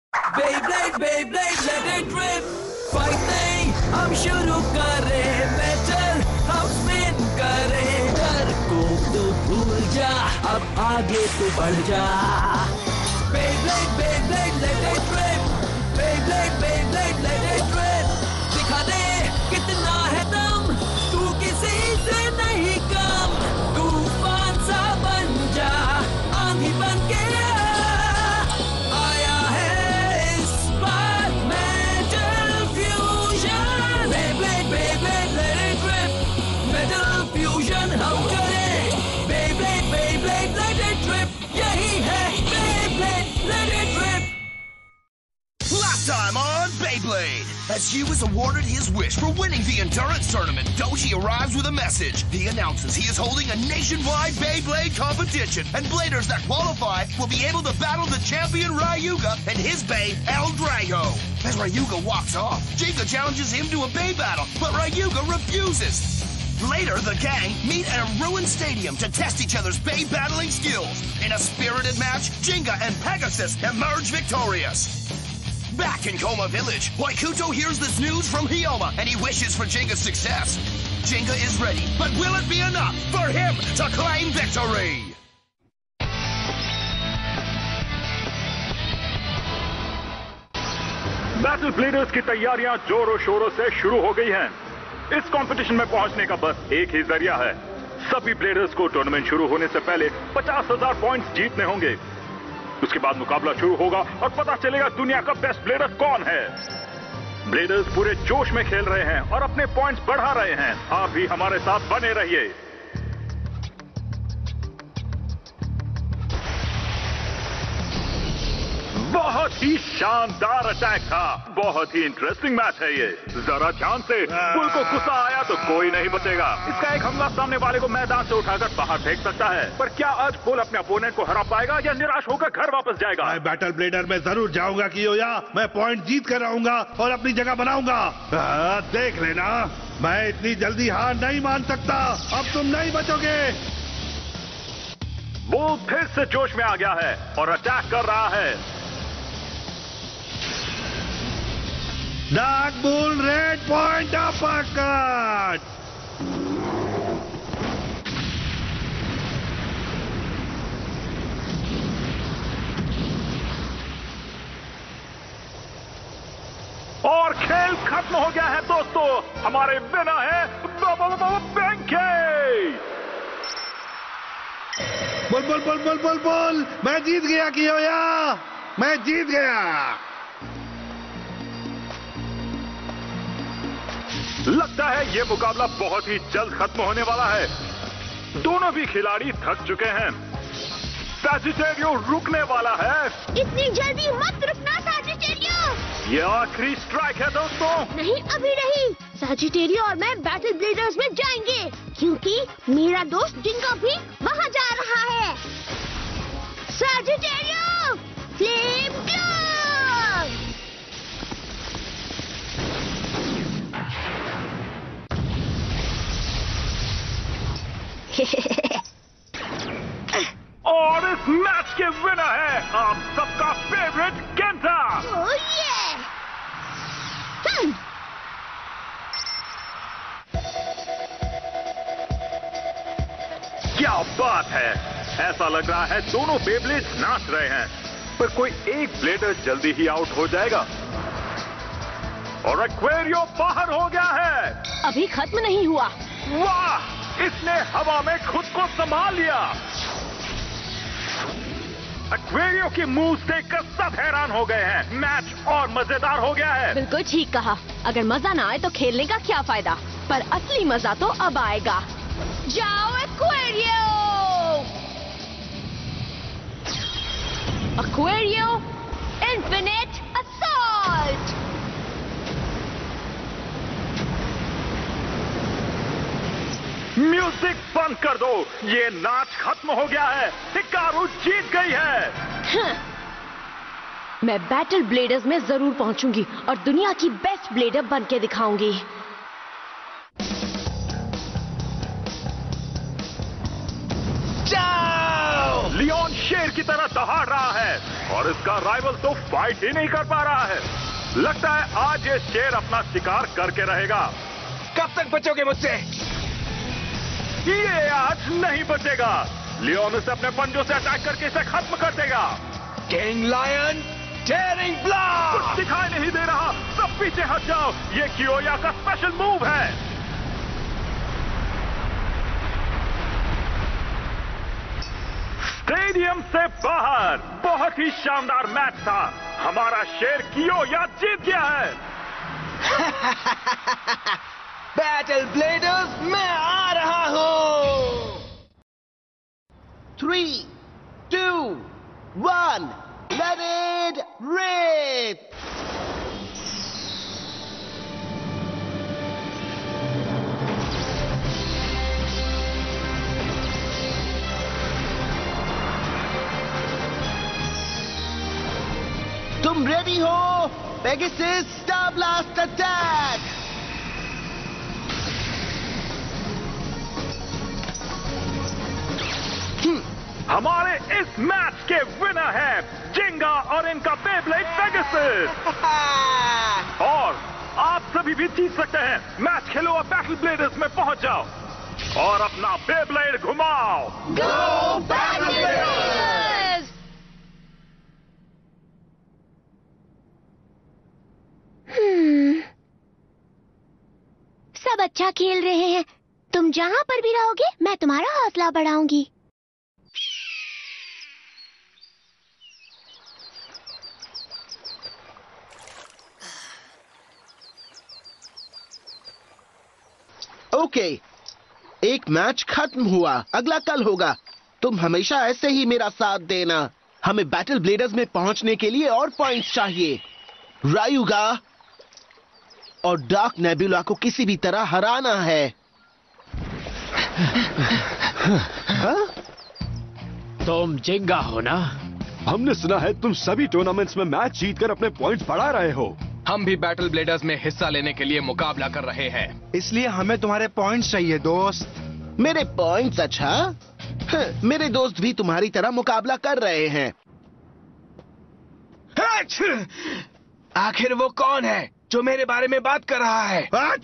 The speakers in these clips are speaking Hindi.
Beyblade, Beyblade, let it rip. Fighting, हम शुरू करें बैटल, हम स्पिन करें। डर को तो भूल जा, अब आगे तो बढ़ जा। Beyblade, Beyblade, let it rip. Beyblade, Beyblade, let it rip. दिखा दे कितना है दम, तू किसी से नहीं कम। तूफान सा बन जा, आंधी बन के आया है इस बार metal fusion. Beyblade, Beyblade, let it rip. Metal fusion हम करें। Beyblade, Beyblade, let it rip. यही है Beyblade, let it rip. Last time on Beyblade, as Hugh is awarded his wish for winning the Endurance Tournament, Doji arrives with a message. He announces he is holding a nationwide Beyblade competition, and bladers that qualify will be able to battle the champion Ryuga and his Bey, El Drago. As Ryuga walks off, Jinga challenges him to a Bey battle, but Ryuga refuses. Later, the gang meet at a ruined stadium to test each other's Bey battling skills. In a spirited match, Jinga and Pegasus emerge victorious. Back in Koma Village, Waikuto hears this news from Hyoma, and he wishes for Jinga's success. Jinga is ready, but will it be enough for him to claim victory? Battle bladers की तैयारियां जोरों शोरों से शुरू हो गई हैं। इस कंपटीशन में पहुंचने का बस एक ही जरिया है। सभी ब्लेडर्स को टूर्नामेंट शुरू होने से पहले 50,000 पॉइंट्स जीतने होंगे। उसके बाद मुकाबला शुरू होगा और पता चलेगा दुनिया का बेस्ट ब्लेडर कौन है। ब्लेडर्स पूरे जोश में खेल रहे हैं और अपने पॉइंट्स बढ़ा रहे हैं। आप भी हमारे साथ बने रहिए। बहुत ही शानदार अटैक था। बहुत ही इंटरेस्टिंग मैच है ये। जरा ध्यान से, बुल को गुस्सा आया तो कोई नहीं बचेगा। इसका एक हमला सामने वाले को मैदान से उठाकर बाहर फेंक सकता है। पर क्या आज बुल अपने अपोनेंट को हरा पाएगा या निराश होकर घर वापस जाएगा? मैं बैटल ब्लेडर में जरूर जाऊंगा कियोया। मैं पॉइंट जीत कर आऊंगा और अपनी जगह बनाऊंगा। देख लेना, मैं इतनी जल्दी हार नहीं मान सकता। अब तुम नहीं बचोगे। बुल फिर से जोश में आ गया है और अटैक कर रहा है। Dark bull red point uppercut. और खेल खत्म हो गया है दोस्तों। हमारे विनर है Benkei. Bull bull bull bull bull bull, मैं जीत गया कियोया, मैं जीत गया। लगता है ये मुकाबला बहुत ही जल्द खत्म होने वाला है। दोनों भी खिलाड़ी थक चुके हैं। सैजिटेरियो रुकने वाला है। इतनी जल्दी मत रुकना सैजिटेरियो। ये आखिरी स्ट्राइक है दोस्तों। नहीं, अभी नहीं। सैजिटेरियो और मैं बैटल ब्लेडर्स में जाएंगे, क्योंकि मेरा दोस्त जिंगा भी वहाँ जा रहा है। Sagittario, flame glow. और इस मैच के विनर है आप सबका फेवरेट गेंटा। ओह ये। क्या बात है। ऐसा लग रहा है दोनों बेब्लेड्स नाच रहे हैं, पर कोई एक ब्लेडर जल्दी ही आउट हो जाएगा। और एक्वेरियो बाहर हो गया है। अभी खत्म नहीं हुआ। वाह, इसने हवा में खुद को संभाल लिया। एक्वेरियो की मूव्स देखकर सब हैरान हो गए हैं। मैच और मजेदार हो गया है। बिल्कुल ठीक कहा। अगर मजा ना आए तो खेलने का क्या फायदा, पर असली मजा तो अब आएगा। जाओ Aquario. Aquario infinite assault. Music बंद कर दो। ये नाच खत्म हो गया है। हिकारू जीत गई है। मैं बैटल ब्लेडर्स में जरूर पहुंचूंगी और दुनिया की बेस्ट ब्लेडर बन के दिखाऊंगी। लियोन शेर की तरह दहाड़ रहा है। और इसका राइवल तो फाइट ही नहीं कर पा रहा है। लगता है आज ये शेर अपना शिकार करके रहेगा। कब तक बचोगे मुझसे? ये आज नहीं बचेगा। लियोन इसे अपने पंजों से अटैक करके इसे खत्म कर देगा। King lion tearing blast! कुछ दिखाई नहीं दे रहा, सब पीछे हट जाओ। ये कियोया का स्पेशल मूव है। स्टेडियम से बाहर बहुत ही शानदार मैच था। हमारा शेर कियोया जीत गया है। बैटल ब्लेडर्स, मैं आ रहा हूं। 3, 2, 1, let it rip! तुम रेडी हो? Pegasus star blast attack! हमारे इस मैच के विनर हैं जिंगा और इनका बेब्लेड पेगासस। और आप सभी भी जीत सकते हैं। मैच खेलो और बैटल ब्लेडर्स में पहुंच जाओ और अपना बेब्लेड घुमाओ। Go battle bladers! सब अच्छा खेल रहे हैं। तुम जहां पर भी रहोगे मैं तुम्हारा हौसला बढ़ाऊंगी। ओके, एक मैच खत्म हुआ, अगला कल होगा। तुम हमेशा ऐसे ही मेरा साथ देना। हमें बैटल ब्लेडर्स में पहुंचने के लिए और पॉइंट्स चाहिए। रायुगा और डार्क नेबुला को किसी भी तरह हराना है। तुम जिंगा हो ना? हमने सुना है तुम सभी टूर्नामेंट्स में मैच जीतकर अपने पॉइंट्स बढ़ा रहे हो। हम भी बैटल ब्लेडर्स में हिस्सा लेने के लिए मुकाबला कर रहे हैं। इसलिए हमें तुम्हारे पॉइंट्स चाहिए दोस्त। मेरे पॉइंट्स? अच्छा, मेरे दोस्त भी तुम्हारी तरह मुकाबला कर रहे हैं। आखिर वो कौन है जो मेरे बारे में बात कर रहा है?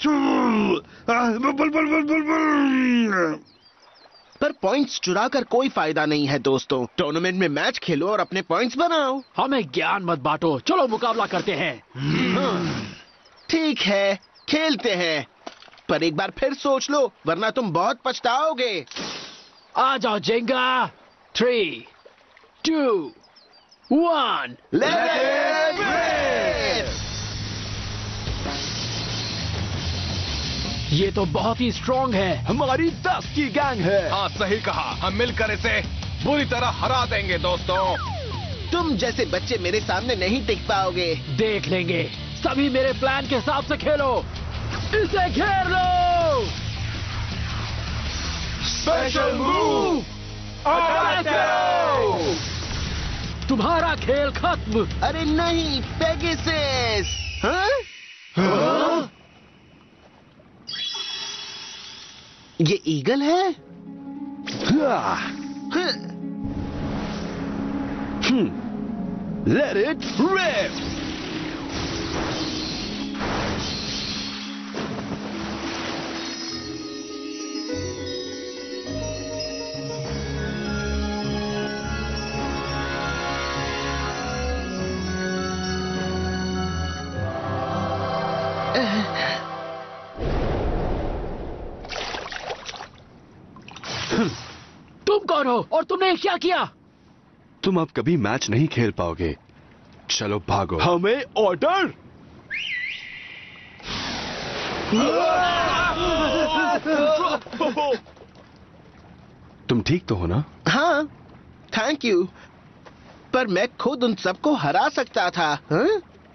पर पॉइंट्स चुरा कर कोई फायदा नहीं है दोस्तों। टूर्नामेंट में मैच खेलो और अपने पॉइंट्स बनाओ। हमें ज्ञान मत बांटो, चलो मुकाबला करते हैं। ठीक है, खेलते हैं, पर एक बार फिर सोच लो वरना तुम बहुत पछताओगे। आ जाओ जिंगा। 3, 2, 1 लेट इट रिप! ये तो बहुत ही स्ट्रॉन्ग है। हमारी 10 की गैंग है। हाँ, सही कहा। हम मिलकर इसे बुरी तरह हरा देंगे दोस्तों। तुम जैसे बच्चे मेरे सामने नहीं टिक पाओगे। देख लेंगे। सभी मेरे प्लान के हिसाब से खेलो। इसे घेर लो। स्पेशल मूव, अटैक करो। तुम्हारा खेल खत्म। अरे नहीं, पेगासस! हाँ? ये ईगल है? Let it rip! तुम कौन हो और तुमने क्या किया? तुम अब कभी मैच नहीं खेल पाओगे। चलो भागो। हमें ऑर्डर। तुम ठीक तो हो ना? हाँ, थैंक यू। पर मैं खुद उन सबको हरा सकता था। हाँ?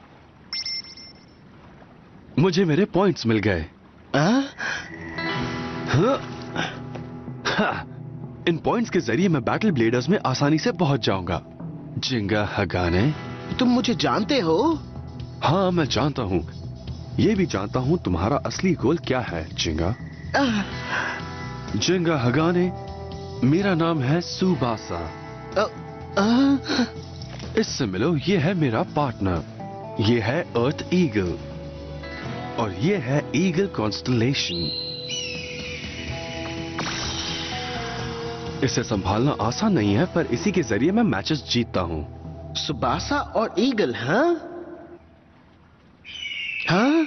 मुझे मेरे पॉइंट्स मिल गए। इन पॉइंट्स के जरिए मैं बैटल ब्लेडर्स में आसानी से पहुंच जाऊंगा। जिंगा हगाने, तुम मुझे जानते हो? हाँ, मैं जानता हूँ। ये भी जानता हूँ तुम्हारा असली गोल क्या है जिंगा। जिंगा हगाने, मेरा नाम है सुबासा। इससे मिलो, ये है मेरा पार्टनर। ये है अर्थ ईगल और ये है ईगल कॉन्स्टलेशन। इसे संभालना आसान नहीं है, पर इसी के जरिए मैं मैचेस जीतता हूँ। सुबासा और ईगल, हाँ? हाँ?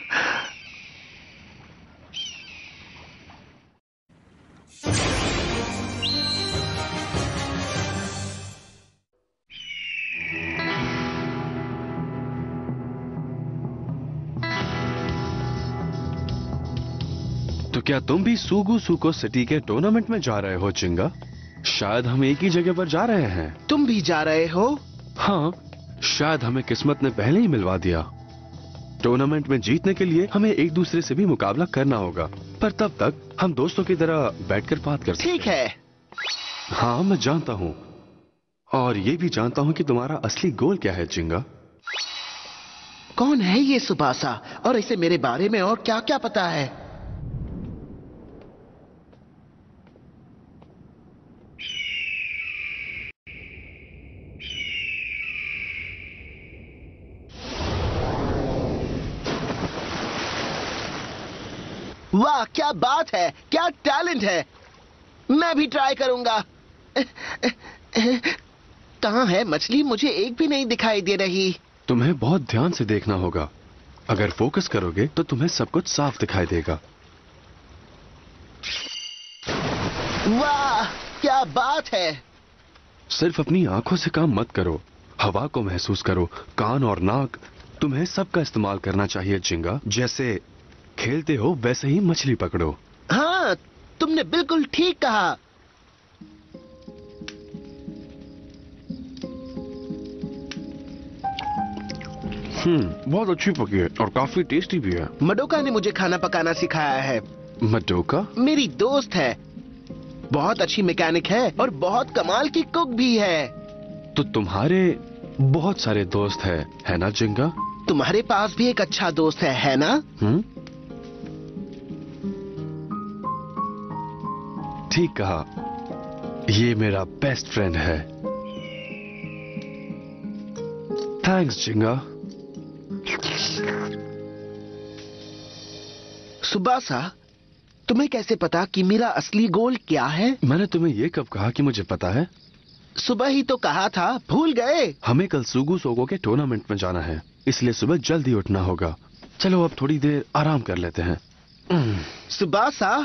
तो क्या तुम भी सूगु सुको सिटी के टूर्नामेंट में जा रहे हो चिंगा? शायद हम एक ही जगह पर जा रहे हैं। तुम भी जा रहे हो? हाँ, शायद हमें किस्मत ने पहले ही मिलवा दिया। टूर्नामेंट में जीतने के लिए हमें एक दूसरे से भी मुकाबला करना होगा, पर तब तक हम दोस्तों की तरह बैठकर बात कर सकते हैं। ठीक है। हाँ, मैं जानता हूँ, और ये भी जानता हूँ कि तुम्हारा असली गोल क्या है चिंगा। कौन है ये सुबासा, और इसे मेरे बारे में और क्या क्या पता है? वाह, क्या बात है, क्या टैलेंट है। मैं भी ट्राई करूंगा। कहाँ है मछली? मुझे एक भी नहीं दिखाई दे रही। तुम्हें बहुत ध्यान से देखना होगा। अगर फोकस करोगे तो तुम्हें सब कुछ साफ दिखाई देगा। वाह, क्या बात है। सिर्फ अपनी आंखों से काम मत करो, हवा को महसूस करो। कान और नाक, तुम्हें सबका इस्तेमाल करना चाहिए चिंगा। जैसे खेलते हो वैसे ही मछली पकड़ो। हाँ, तुमने बिल्कुल ठीक कहा। बहुत अच्छी पकी है और काफी टेस्टी भी है। मडोका ने मुझे खाना पकाना सिखाया है। मडोका मेरी दोस्त है, बहुत अच्छी मैकेनिक है और बहुत कमाल की कुक भी है। तो तुम्हारे बहुत सारे दोस्त है ना चिंगा? तुम्हारे पास भी एक अच्छा दोस्त है ना? ठीक कहा, ये मेरा बेस्ट फ्रेंड है। Thanks Chinga. सुबासा, तुम्हें कैसे पता कि मेरा असली गोल क्या है? मैंने तुम्हें ये कब कहा कि मुझे पता है? सुबह ही तो कहा था, भूल गए? हमें कल सूगु सोगो के टूर्नामेंट में जाना है, इसलिए सुबह जल्दी उठना होगा। चलो अब थोड़ी देर आराम कर लेते हैं। सुबासा,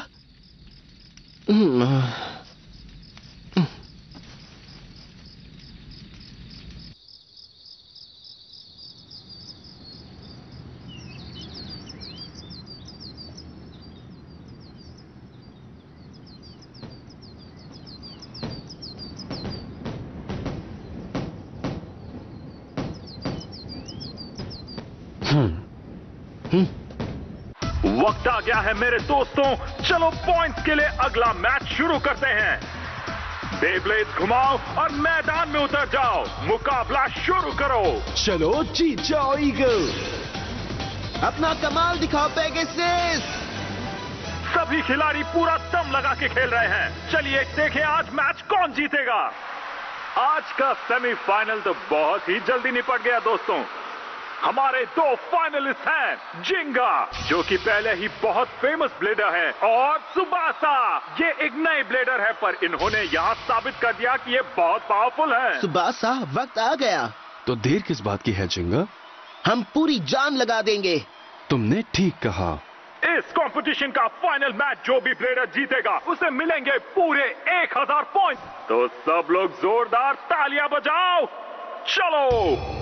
वक्त आ गया है मेरे दोस्तों, चलो पॉइंट्स के लिए अगला मैच शुरू करते हैं। बेब्लेड्स घुमाओ और मैदान में उतर जाओ, मुकाबला शुरू करो। चलो जीत जाओ ईगल, अपना कमाल दिखाओ पेगासस। सभी खिलाड़ी पूरा दम लगा के खेल रहे हैं। चलिए देखें आज मैच कौन जीतेगा। आज का सेमीफाइनल तो बहुत ही जल्दी निपट गया दोस्तों। हमारे दो फाइनलिस्ट हैं, जिंगा जो कि पहले ही बहुत फेमस ब्लेडर है, और सुबासा, ये एक नए ब्लेडर है, पर इन्होंने यहाँ साबित कर दिया कि ये बहुत पावरफुल है। सुबासा, वक्त आ गया। तो देर किस बात की है जिंगा? हम पूरी जान लगा देंगे। तुमने ठीक कहा। इस कंपटीशन का फाइनल मैच जो भी प्लेयर जीतेगा उसे मिलेंगे पूरे 1000 पॉइंट। तो सब लोग जोरदार तालियां बजाओ। चलो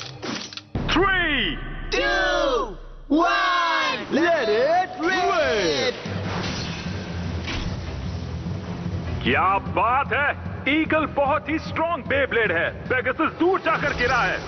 3, 2, 1, let it rip! क्या बात है, ईगल बहुत ही स्ट्रॉन्ग बेब्लेड है। पेगासस दूर जाकर गिरा है।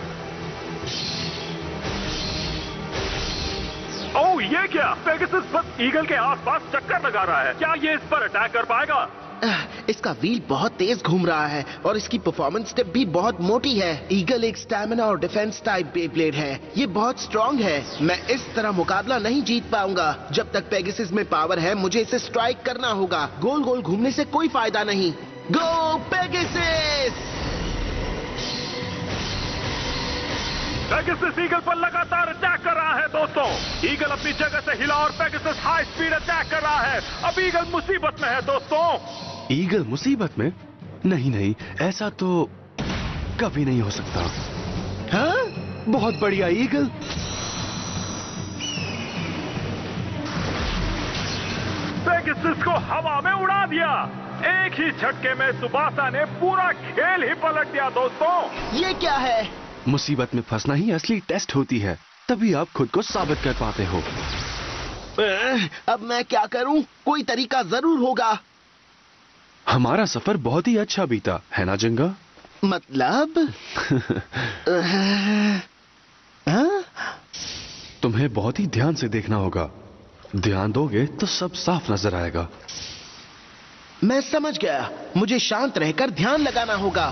ओह, ये क्या? पेगासस बस ईगल के आसपास चक्कर लगा रहा है। क्या ये इस पर अटैक कर पाएगा? इसका व्हील बहुत तेज घूम रहा है और इसकी परफॉर्मेंस स्टेप भी बहुत मोटी है। ईगल एक स्टैमिना और डिफेंस टाइप बेब्लेड है। ये बहुत स्ट्रॉन्ग है। मैं इस तरह मुकाबला नहीं जीत पाऊंगा। जब तक पेगासस में पावर है, मुझे इसे स्ट्राइक करना होगा। गोल गोल घूमने से कोई फायदा नहीं। गो पेगासस! पेगासस ईगल पर लगातार अटैक कर रहा है दोस्तों। ईगल अपनी जगह से हिला और पेगासस हाई स्पीड अटैक कर रहा है। अब ईगल मुसीबत में है दोस्तों। ईगल मुसीबत में? नहीं नहीं, ऐसा तो कभी नहीं हो सकता। हाँ? बहुत बढ़िया ईगल। पेगासस को हवा में उड़ा दिया। एक ही झटके में सुबासा ने पूरा खेल ही पलट दिया दोस्तों। ये क्या है? मुसीबत में फंसना ही असली टेस्ट होती है, तभी आप खुद को साबित कर पाते हो। अब मैं क्या करूं? कोई तरीका जरूर होगा। हमारा सफर बहुत ही अच्छा बीता है ना जिंगा? मतलब? तुम्हें बहुत ही ध्यान से देखना होगा। ध्यान दोगे तो सब साफ नजर आएगा। मैं समझ गया, मुझे शांत रहकर ध्यान लगाना होगा।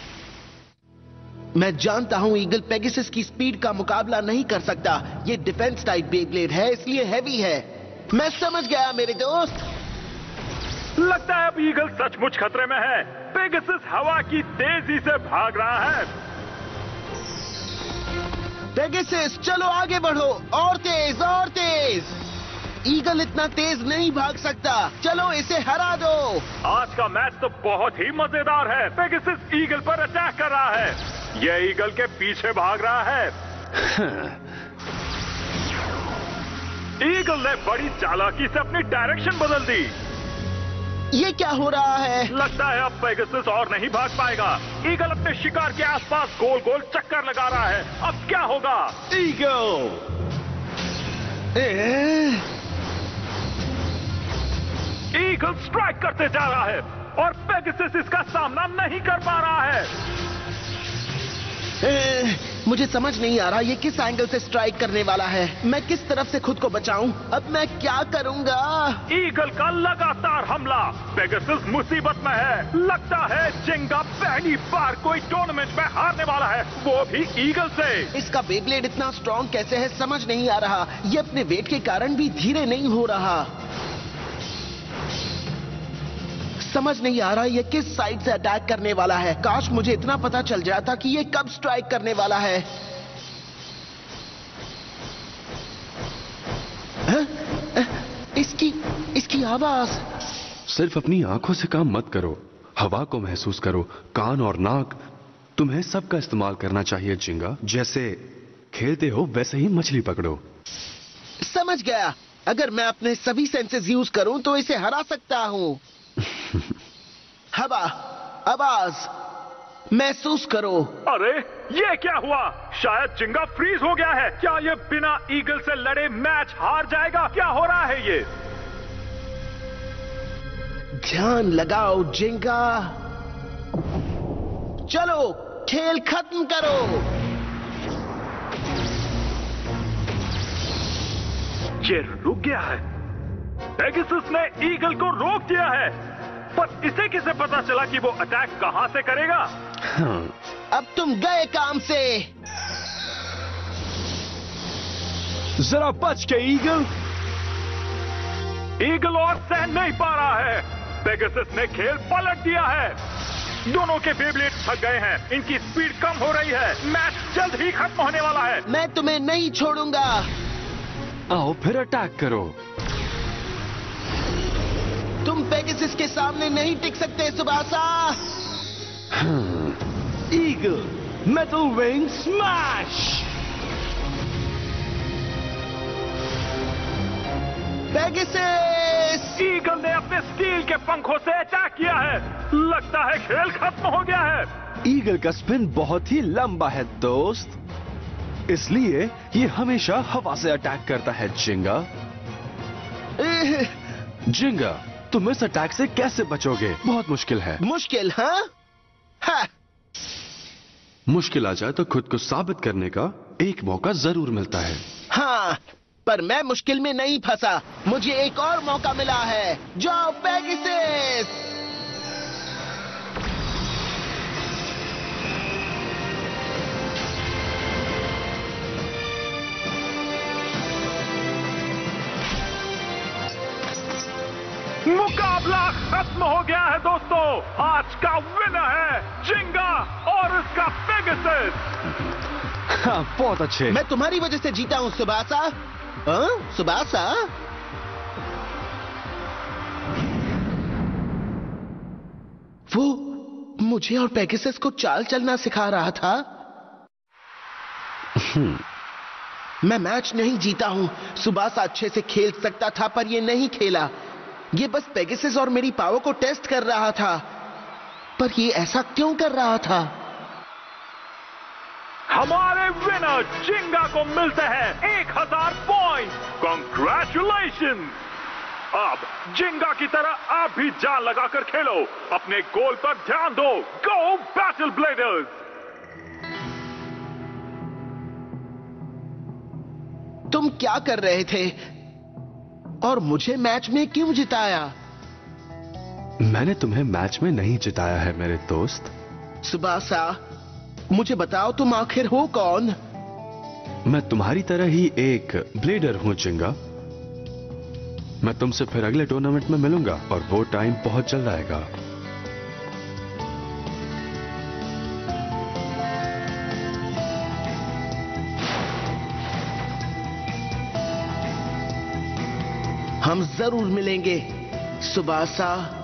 मैं जानता हूं ईगल पेगासस की स्पीड का मुकाबला नहीं कर सकता। ये डिफेंस टाइप बेब्लेड है, इसलिए हैवी है। मैं समझ गया मेरे दोस्त। लगता है अब ईगल सचमुच खतरे में है। पेगासस हवा की तेजी से भाग रहा है। पेगासस चलो आगे बढ़ो, और तेज और तेज। ईगल इतना तेज नहीं भाग सकता, चलो इसे हरा दो। आज का मैच तो बहुत ही मजेदार है। पेगासस ईगल पर अटैक कर रहा है। यह ईगल के पीछे भाग रहा है। ईगल ने बड़ी चालाकी से अपनी डायरेक्शन बदल दी। ये क्या हो रहा है? लगता है अब पेगासस और नहीं भाग पाएगा। ईगल अपने शिकार के आसपास गोल गोल चक्कर लगा रहा है। अब क्या होगा? ईगल ईगल स्ट्राइक करते जा रहा है और पेगासस इसका सामना नहीं कर पा रहा है। मुझे समझ नहीं आ रहा ये किस एंगल से स्ट्राइक करने वाला है। मैं किस तरफ से खुद को बचाऊं? अब मैं क्या करूंगा? ईगल का लगातार हमला। पेगासस मुसीबत में है। लगता है जिंगा पहली बार कोई टूर्नामेंट में हारने वाला है, वो भी ईगल से। इसका बेब्लेड इतना स्ट्रॉन्ग कैसे है समझ नहीं आ रहा। ये अपने वेट के कारण भी धीरे नहीं हो रहा। समझ नहीं आ रहा ये किस साइड से अटैक करने वाला है। काश मुझे इतना पता चल जाता कि ये कब स्ट्राइक करने वाला है। इसकी आवाज। सिर्फ अपनी आंखों से काम मत करो, हवा को महसूस करो। कान और नाक, तुम्हें सबका इस्तेमाल करना चाहिए जिंगा। जैसे खेलते हो वैसे ही मछली पकड़ो। समझ गया। अगर मैं अपने सभी सेंसेस यूज करूं तो इसे हरा सकता हूं। हवा, आवाज महसूस करो। अरे ये क्या हुआ? शायद जिंगा फ्रीज हो गया है। क्या ये बिना ईगल से लड़े मैच हार जाएगा? क्या हो रहा है ये? ध्यान लगाओ जिंगा। चलो खेल खत्म करो। ये रुक गया है। पेगासस ने ईगल को रोक दिया है, पर इसे कैसे पता चला कि वो अटैक कहां से करेगा? अब तुम गए काम से। जरा बच के ईगल। ईगल और सहन नहीं पा रहा है। पेगासस ने खेल पलट दिया है। दोनों के बेब्लेड थक गए हैं। इनकी स्पीड कम हो रही है। मैच जल्द ही खत्म होने वाला है। मैं तुम्हें नहीं छोड़ूंगा। आओ फिर अटैक करो। तुम पेगासस के सामने नहीं टिक सकते Tsubasa. Eagle metal wing smash. Pegasus! Eagle ने अपने स्टील के पंखों से अटैक किया है। लगता है खेल खत्म हो गया है। ईगल का स्पिन बहुत ही लंबा है दोस्त, इसलिए ये हमेशा हवा से अटैक करता है जिंगा। जिंगा, तुम इस अटैक से कैसे बचोगे? बहुत मुश्किल है। मुश्किल? हाँ? मुश्किल आ जाए तो खुद को साबित करने का एक मौका जरूर मिलता है। हाँ, पर मैं मुश्किल में नहीं फंसा। मुझे एक और मौका मिला है। जाओ पेगासस! मुकाबला खत्म हो गया है दोस्तों। आज का विनर है जिंगा और उसका पेगासस। हाँ, बहुत अच्छे। मैं तुम्हारी वजह से जीता हूँ सुबासा। हाँ, सुबासा। वो मुझे और पेगासस को चाल चलना सिखा रहा था। मैं मैच नहीं जीता हूं। सुबासा अच्छे से खेल सकता था पर ये नहीं खेला। ये बस पेगासस और मेरी पावर को टेस्ट कर रहा था। पर ये ऐसा क्यों कर रहा था? हमारे विनर जिंगा को मिलते हैं 1000 पॉइंट। कॉन्ग्रेचुलेशन। अब जिंगा की तरह आप भी जान लगाकर खेलो। अपने गोल पर ध्यान दो। Go battle bladers. तुम क्या कर रहे थे और मुझे मैच में क्यों जिताया? मैंने तुम्हें मैच में नहीं जिताया है मेरे दोस्त। सुबासा, मुझे बताओ तुम आखिर हो कौन? मैं तुम्हारी तरह ही एक ब्लेडर हूं जिंगा। मैं तुमसे फिर अगले टूर्नामेंट में मिलूंगा और वो टाइम बहुत जल्द आएगा। हम जरूर मिलेंगे सुबासा।